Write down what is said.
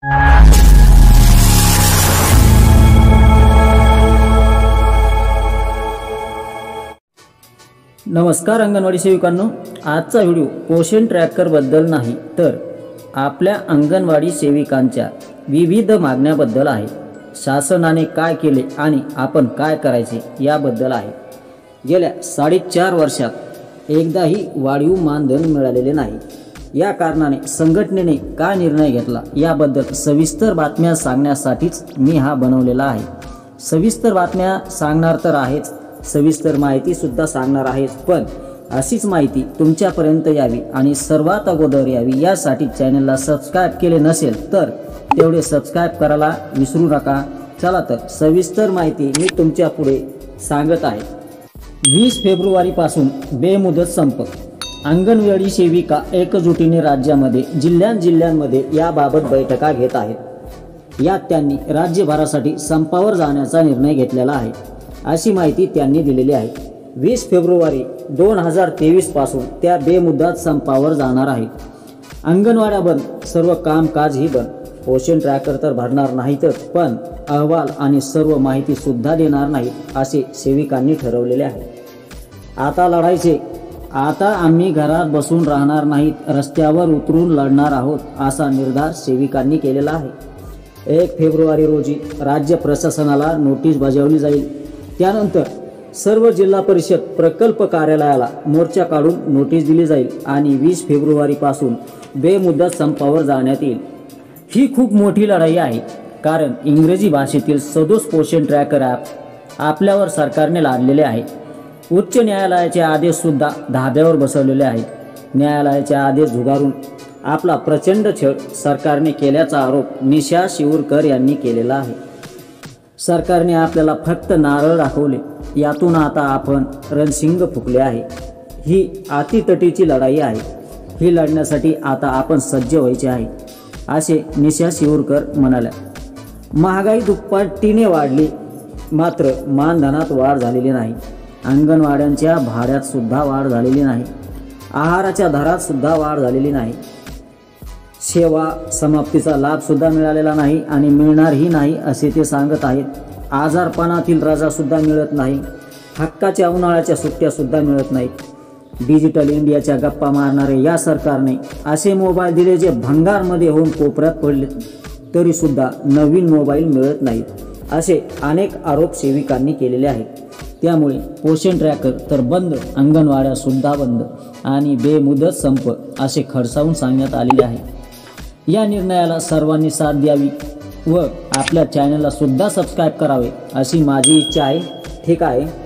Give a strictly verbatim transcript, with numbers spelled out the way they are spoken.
नमस्कार अंगणवाडी सेविकांनो, आजचा व्हिडिओ पोषण ट्रॅकर बद्दल नाही तर आपल्या अंगणवाडी सेविकांच्या विविध मागण्याबद्दल आहे। शासनाने काय केले आणि आपण काय करायचे याबद्दल आहे। गेल्या साडेचार वर्षात एकदाही वाढीव मानधन मिळालेले नाही। या कारणाने संघटनेने काय निर्णय घेतला याबद्दल सविस्तर बातम्या सांगण्यासाठीच मी हा बनवलेला आहे। सविस्तर बातम्या सांगणार तर आहेच, सविस्तर माहिती सुद्धा सांगणार आहेच, पण अशीच माहिती तुमच्यापर्यंत यावी आणि सर्वात अगोदर यावी यासाठी चॅनलला सबस्क्राइब केले नसेल तर तेवढे सबस्क्राइब करायला विसरू नका। चला तर सविस्तर माहिती मी तुमच्या पुढे सांगत आहे। वीस फेब्रुवारी पासून बेमुदत संप। अंगणवाडी सेविका एकजुटीने राज्यामध्ये जिल्ह्यां जिल्ह्यांमध्ये याबाबत बैठका घेत आहेत। यात त्यांनी राज्यभरासाठी संपावर जाण्याचा निर्णय घेतलेला आहे अशी माहिती त्यांनी दिलेली आहे। वीस फेब्रुवारी दोन हजार तेवीस पासून त्या बेमुदत संपावर जाणार आहेत। अंगणवाड्या बंद, सर्व कामकाजही बंद। पोषण ट्रॅकर तर भरणार नाहीतच, पण अहवाल आणि सर्व माहिती सुद्धा देणार नाहीत असे सेविकांनी ठरवलेले आहे। आता लढायचे, आता आम्ही घरात बसून राहणार नाहीत, रस्त्यावर उतरून लढणार आहोत असा निर्धार सेविकांनी केलेला आहे। एक फेब्रुवारी रोजी राज्य प्रशासनाला नोटीस बजावली जाईल। त्यानंतर सर्व जिल्हा परिषद प्रकल्प कार्यालयाला मोर्चा काढून नोटीस दिली जाईल आणि वीस फेब्रुवारी पासून बेमुदत संपावर जाण्यात येईल। ही खूप मोठी लढाई आहे, कारण इंग्रजी भाषेतील सदोष पोषण ट्रॅकर ॲप आपल्यावर सरकारने लादलेले आहे। उच्च न्यायालयाचे आदेश सुद्धा धाब्यावर बसवलेले आहेत। न्यायालयाचे आदेश झुगारून आपला प्रचंड छळ सरकारने केल्याचा आरोप निशा शिवूरकर यांनी केलेला आहे। सरकारने आपल्याला फक्त नारळ दाखवले, यातून आता आपण रणशिंग फुकले आहे। ही अतितटीची लढाई आहे। ही लढण्यासाठी आता आपण सज्ज व्हायचे आहे असे निशा शिवूरकर म्हणाल्या। महागाई दुप्पटीने वाढली, मात्र मानधनात वाढ झालेली नाही। अंगणवाड्यांच्या भाड्यात सुद्धा वाढ झालेली नाही। आहाराच्या दरात सुद्धा वाढ झालेली नाही। सेवा समाप्तीचा लाभ सुद्धा मिळालेला नाही आणि मिळणारही नाही असे ते सांगत आहेत। आजारपणातील रजा सुद्धा मिळत नाही। हक्काच्या उन्हाळ्याच्या सुट्ट्या सुद्धा मिळत नाहीत। डिजिटल इंडियाच्या गप्पा मारणारे या सरकारने असे मोबाईल दिले जे भंगारमध्ये होऊन कोपऱ्यात पडले, तरी सुद्धा नवीन मोबाईल मिळत नाहीत असे अनेक आरोप सेविकांनी केलेले आहेत। त्यामुळे पोषण ट्रॅकर तर बंद, अंगणवाड्या सुद्धा बंद आणि बेमुदत संप असे खडसावून सांगण्यात आलेले आहे। या निर्णयाला सर्वांनी साथ द्यावी व आपल्या चॅनलला सुद्धा सबस्क्राइब करावे अशी माझी इच्छा आहे। ठीक आहे।